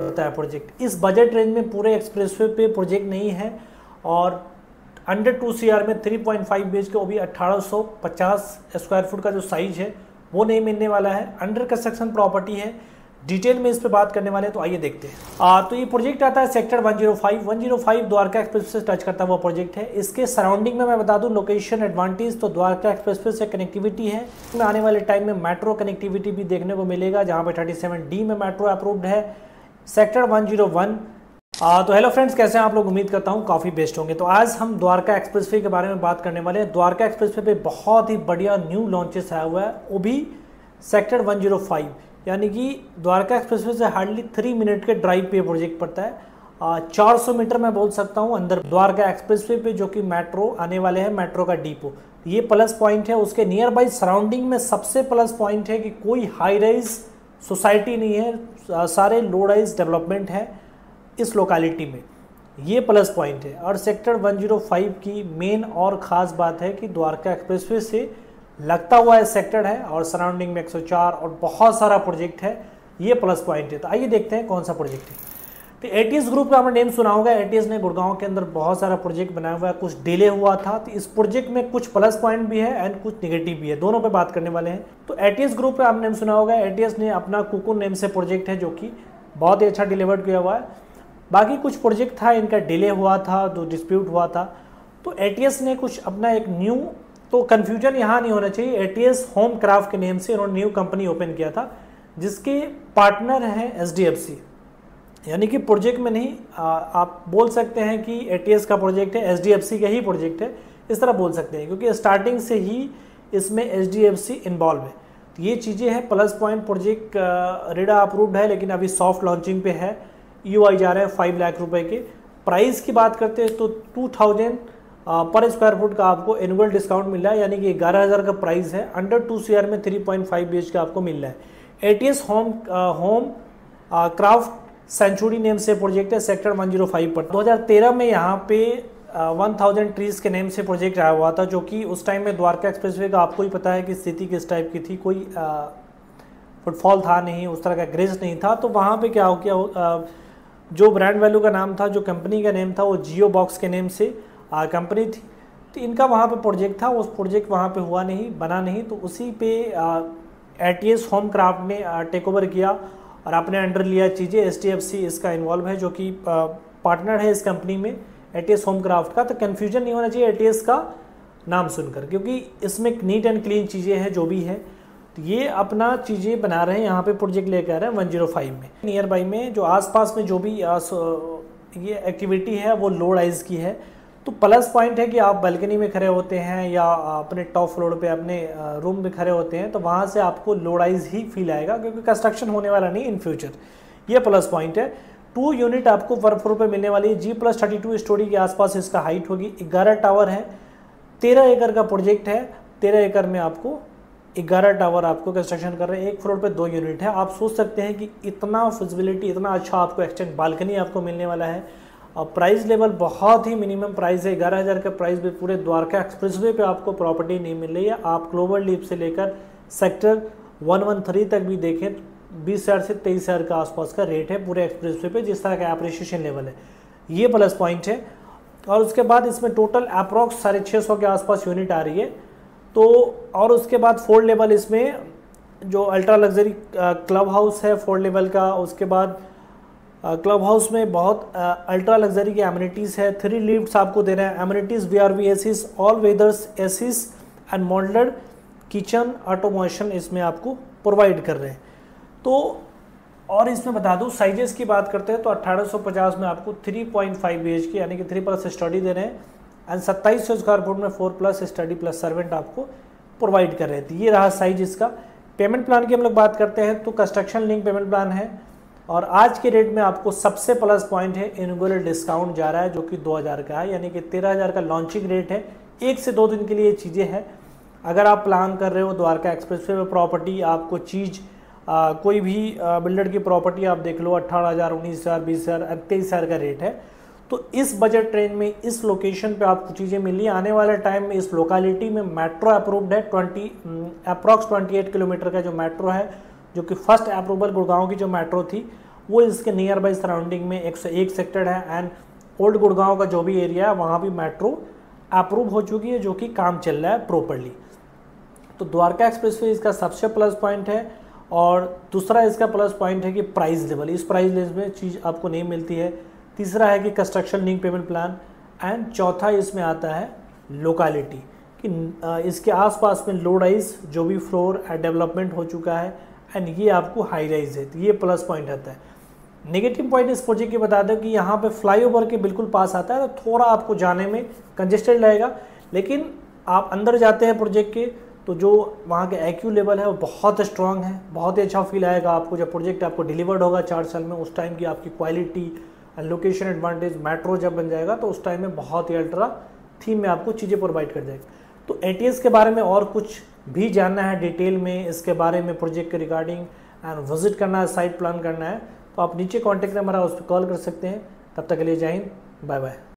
होता है प्रोजेक्ट। इस बजट रेंज में पूरे एक्सप्रेसवे पे प्रोजेक्ट नहीं है और अंडर 2 CR में 3.5 BHK वो भी 1850 स्क्वायर फुट का जो साइज है वो नहीं मिलने वाला है। अंडर कंस्ट्रक्शन प्रॉपर्टी है, डिटेल में इस पे बात करने वाले हैं, तो आइए देखते हैं। तो ये प्रोजेक्ट आता है सेक्टर 105 द्वारका एक्सप्रेस से टच करता हुआ प्रोजेक्ट है। इसके सराउंडिंग में मैं बता दूं लोकेशन एडवांटेज, तो द्वारका एक्सप्रेस से कनेक्टिविटी है। आने वाले टाइम में मेट्रो कनेक्टिविटी भी देखने को मिलेगा, जहाँ पे 37D में मेट्रो अप्रूव्ड है। सेक्टर 101। तो हेलो फ्रेंड्स, कैसे हैं आप लोग? उम्मीद करता हूँ काफ़ी बेस्ट होंगे। तो आज हम द्वारका एक्सप्रेसवे के बारे में बात करने वाले हैं। द्वारका एक्सप्रेसवे पे बहुत ही बढ़िया न्यू लॉन्चेस आया हुआ है, वो भी सेक्टर 105, यानी कि द्वारका एक्सप्रेसवे से हार्डली 3 मिनट के ड्राइव पे प्रोजेक्ट पड़ता है। 400 मीटर मैं बोल सकता हूँ अंदर द्वारका एक्सप्रेसवे पे, जो कि मेट्रो आने वाले हैं, मेट्रो का डिपो। ये प्लस पॉइंट है। उसके नियर बाई सराउंडिंग में सबसे प्लस पॉइंट है कि कोई हाई राइज सोसाइटी नहीं है, सारे लो राइज डेवलपमेंट है इस लोकेलिटी में, ये प्लस पॉइंट है। और सेक्टर 105 की मेन और ख़ास बात है कि द्वारका एक्सप्रेसवे से लगता हुआ है सेक्टर है और सराउंडिंग में 104 और बहुत सारा प्रोजेक्ट है, ये प्लस पॉइंट है। तो आइए देखते हैं कौन सा प्रोजेक्ट है। तो एटीएस ग्रुप का आपने नेम सुना होगा। एटीएस ने गुड़गांव के अंदर बहुत सारा प्रोजेक्ट बनाया हुआ है, कुछ डिले हुआ था। तो इस प्रोजेक्ट में कुछ प्लस पॉइंट भी है एंड कुछ निगेटिव भी है, दोनों पे बात करने वाले हैं। तो एटीएस ग्रुप का आपने नेम सुना होगा। एटीएस ने अपना कुकुन नेम से प्रोजेक्ट है, जो कि बहुत ही अच्छा डिलीवर्ड किया हुआ है। बाकी कुछ प्रोजेक्ट था इनका डिले हुआ था, जो डिस्प्यूट हुआ था। तो एटीएस ने कुछ अपना एक न्यू, तो कन्फ्यूजन यहाँ नहीं होना चाहिए, एटीएस होम क्राफ्ट के नेम से इन्होंने न्यू कंपनी ओपन किया था, जिसके पार्टनर हैं एचडीएफसी। यानी कि प्रोजेक्ट में नहीं, आप बोल सकते हैं कि एटीएस का प्रोजेक्ट है, एचडीएफसी का ही प्रोजेक्ट है, इस तरह बोल सकते हैं, क्योंकि स्टार्टिंग से ही इसमें एचडीएफसी इन्वॉल्व है। तो ये चीज़ें हैं plus point. Project RERA approved है, लेकिन अभी सॉफ्ट लॉन्चिंग पे है। यूआई जा रहे हैं 5 लाख रुपए के। प्राइस की बात करते हैं तो 2000 पर स्क्वायर फुट का आपको एनुअल डिस्काउंट मिल रहा है, यानी कि 11,000 का प्राइस है। अंडर 2 CR में 3.5 BHK आपको मिल रहा है। ATS home craft century name से प्रोजेक्ट है सेक्टर 105 पर। 2013 में यहाँ पे 1000 ट्रीज के नेम से प्रोजेक्ट आया हुआ था, जो कि उस टाइम में द्वारका एक्सप्रेसवे का आपको ही पता है कि स्थिति किस टाइप की थी, कोई फुटफॉल था नहीं, उस तरह का ग्रेस नहीं था। तो वहाँ पे क्या हो गया, जो ब्रांड वैल्यू का नाम था, जो कंपनी का नेम था, वो जियो बॉक्स के नेम से कंपनी थी। तो इनका वहाँ पे प्रोजेक्ट था, उस प्रोजेक्ट वहाँ पे हुआ नहीं, बना नहीं। तो उसी पे एटीएस होम क्राफ्ट ने टेक ओवर किया और अपने अंडर लिया चीज़ें। एचडीएफसी इसका इन्वॉल्व है, जो कि पार्टनर है इस कंपनी में एटीएस होम क्राफ्ट का। तो कन्फ्यूजन नहीं होना चाहिए एटीएस का नाम सुनकर, क्योंकि इसमें नीट एंड क्लीन चीज़ें हैं जो भी है। तो ये अपना चीज़ें बना रहे हैं, यहाँ पे प्रोजेक्ट लेकर आ रहे हैं 105 में। नियर बाई में जो आसपास में जो भी ये एक्टिविटी है वो लो राइज की है। तो प्लस पॉइंट है कि आप बालकनी में खड़े होते हैं या अपने टॉप फ्लोर पे अपने रूम में खड़े होते हैं, तो वहाँ से आपको लो राइज ही फील आएगा, क्योंकि कंस्ट्रक्शन होने वाला नहीं इन फ्यूचर। ये प्लस पॉइंट है। 2 यूनिट आपको पर फ्लोर पे मिलने वाली है। G+32 स्टोरी के आसपास इसका हाइट होगी। 11 टावर है। 13 एकड़ का प्रोजेक्ट है। 13 एकड़ में आपको 11 टावर आपको कंस्ट्रक्शन कर रहे हैं। एक फ्लोर पे 2 यूनिट है। आप सोच सकते हैं कि इतना फिजिबिलिटी, इतना अच्छा आपको एक्सटेंड बालकनी आपको मिलने वाला है। और प्राइस लेवल बहुत ही मिनिमम प्राइस है। 11,000 का प्राइस भी पूरे द्वारका एक्सप्रेसवे पे आपको प्रॉपर्टी नहीं मिल रही है। आप ग्लोबल लीप से लेकर सेक्टर 113 तक भी देखें, 20,000 से 23,000 का आसपास का रेट है पूरे एक्सप्रेसवे पे, जिस तरह का अप्रिशिएशन लेवल है। ये प्लस पॉइंट है। और उसके बाद इसमें टोटल अप्रॉक्स 650 के आसपास यूनिट आ रही है। तो और उसके बाद 4 लेवल इसमें जो अल्ट्रा लग्जरी क्लब हाउस है 4 लेवल का। उसके बाद क्लब हाउस में बहुत अल्ट्रा लग्जरी की एमिनिटीज़ है। 3 लिफ्ट्स आपको दे रहे हैं। Amenities VRV ACs, all weathers ACs and modular kitchen automation इसमें आपको प्रोवाइड कर रहे हैं। तो और इसमें बता दूं साइजेस की बात करते हैं तो 1850 में आपको 3.5 BHK यानी कि 3+ स्टडी दे रहे हैं एंड 2700 स्क्वायर फुट में 4+ स्टडी प्लस सर्वेंट आपको प्रोवाइड कर रहे थे। ये रहा साइज इसका। पेमेंट प्लान की हम लोग बात करते हैं तो कंस्ट्रक्शन लिंक पेमेंट प्लान है और आज के रेट में आपको सबसे प्लस पॉइंट है इनॉग्रेल डिस्काउंट जा रहा है जो कि 2000 का है, यानी कि 13,000 का लॉन्चिंग रेट है। 1 से 2 दिन के लिए चीज़ें हैं। अगर आप प्लान कर रहे हो द्वारका एक्सप्रेसवे में प्रॉपर्टी, आपको चीज़ कोई भी बिल्डर की प्रॉपर्टी आप देख लो 18,000, 19,000, 20,000, 23,000 का रेट है, तो इस बजट रेंज में इस लोकेशन पे आपको चीज़ें मिली। आने वाले टाइम में इस लोकेलिटी में मेट्रो अप्रूव्ड है, अप्रॉक्स 28 किलोमीटर का जो मेट्रो है, जो कि फर्स्ट अप्रूवल गुड़गांव की जो मेट्रो थी वो इसके नियर बाई सराउंडिंग में 101 सेक्टर है। एंड ओल्ड गुड़गांव का जो भी एरिया है वहाँ भी मेट्रो अप्रूव हो चुकी है, जो कि काम चल रहा है प्रॉपरली। तो द्वारका एक्सप्रेसवे इसका सबसे प्लस पॉइंट है। और दूसरा इसका प्लस पॉइंट है कि प्राइस लेवल, इस प्राइस लेवल में चीज़ आपको नहीं मिलती है। तीसरा है कि construction link payment plan. And चौथा इसमें आता है लोकेलिटी, कि इसके आसपास में लो राइज जो भी फ्लोर डेवलपमेंट हो चुका है, एंड ये आपको हाई राइज है, तो ये प्लस पॉइंट आता है। नेगेटिव पॉइंट इस प्रोजेक्ट की बता दें कि यहाँ पे फ्लाईओवर के बिल्कुल पास आता है, तो थोड़ा आपको जाने में कंजेस्टेड रहेगा। लेकिन आप अंदर जाते हैं प्रोजेक्ट के तो जो वहाँ के एक्यू लेवल है वो बहुत स्ट्रांग है, बहुत ही अच्छा फील आएगा आपको जब प्रोजेक्ट आपको डिलीवर्ड होगा 4 साल में। उस टाइम की आपकी quality and location advantage, metro जब बन जाएगा तो उस टाइम में बहुत ही अल्ट्रा थीम में आपको चीज़ें प्रोवाइड कर देगा। तो एटीएस के बारे में और कुछ भी जानना है डिटेल में इसके बारे में, प्रोजेक्ट के रिगार्डिंग एंड विजिट करना है, साइट प्लान करना है, तो आप नीचे कॉन्टैक्ट नंबर है उस पर कॉल कर सकते हैं। तब तक के लिए जय हिंद, बाय बाय।